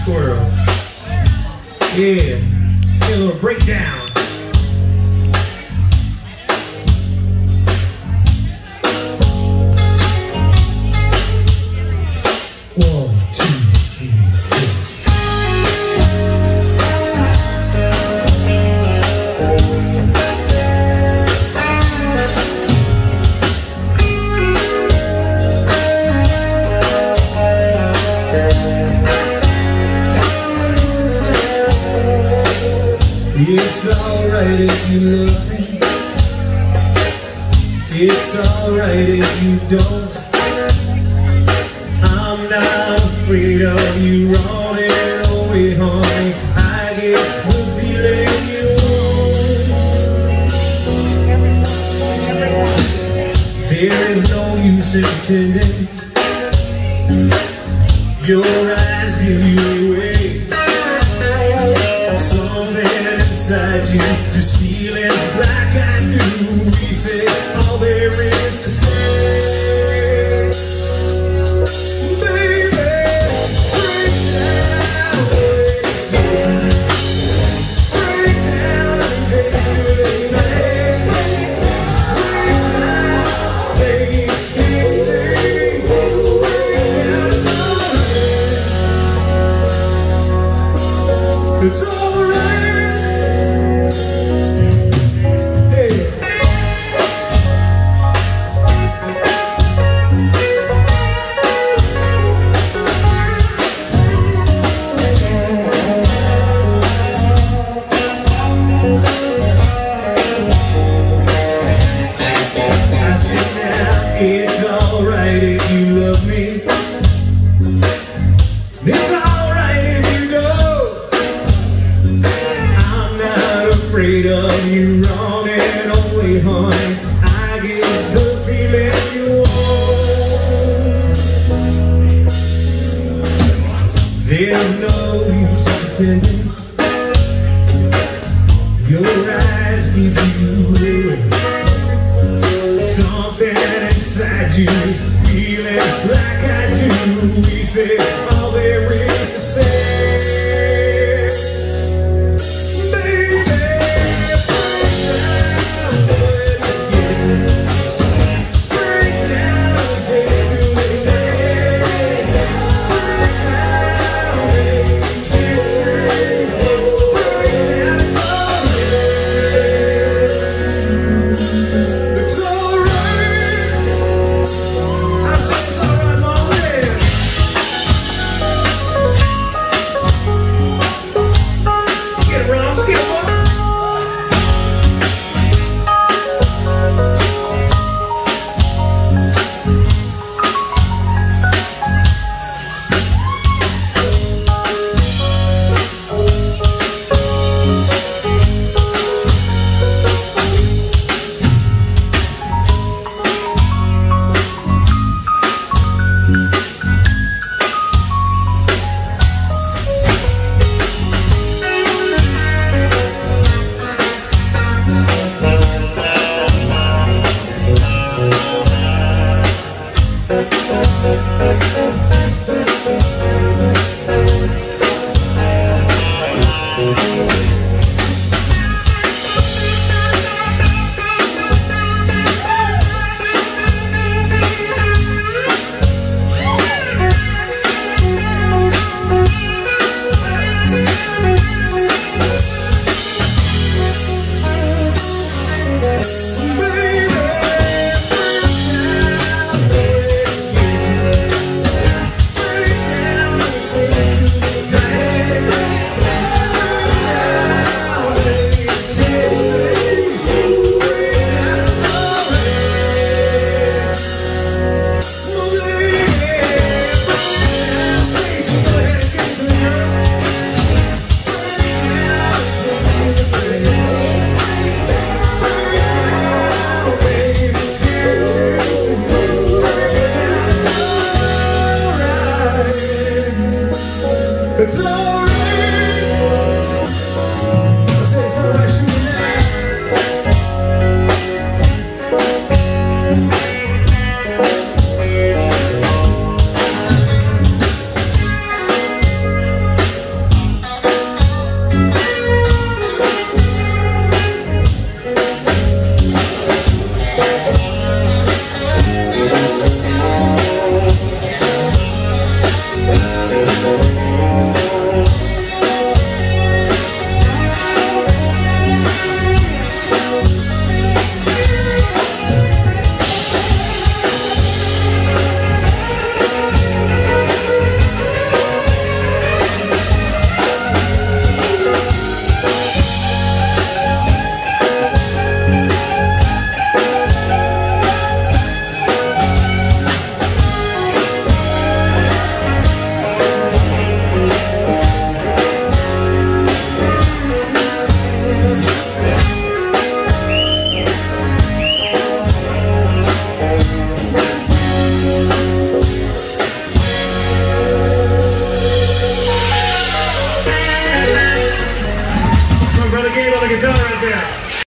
squirrel. Yeah, a little breakdown. One, two, three, four. It's alright if you love me. It's alright if you don't. I'm not afraid of you running away, honey. I get the feeling you want. There is no use in pretending. Your eyes give you away. Something inside you just feeling like I do. We say all there is to say. Baby, break down, break down and take it to the night. Break down, baby, can't stay. Break down, it's alright. It's alright if you love me. It's alright if you don't. I'm not afraid of you running away, honey. I get the feeling you want. There's no use in pretending. Your eyes give you away. Something inside you is feeling like I do. We say all there is to say. Baby, break down and take it to the night. Break down, baby, can't say. Break down, it's alright. It's on the guitar out there.